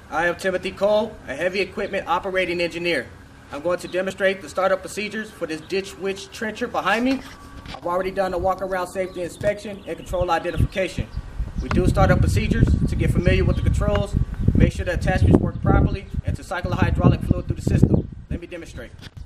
I am Timothy Cole, a heavy equipment operating engineer. I'm going to demonstrate the startup procedures for this Ditch Witch trencher behind me. I've already done the walk-around safety inspection and control identification. We do startup procedures to get familiar with the controls, make sure the attachments work properly, and to cycle the hydraulic fluid through the system. Let me demonstrate.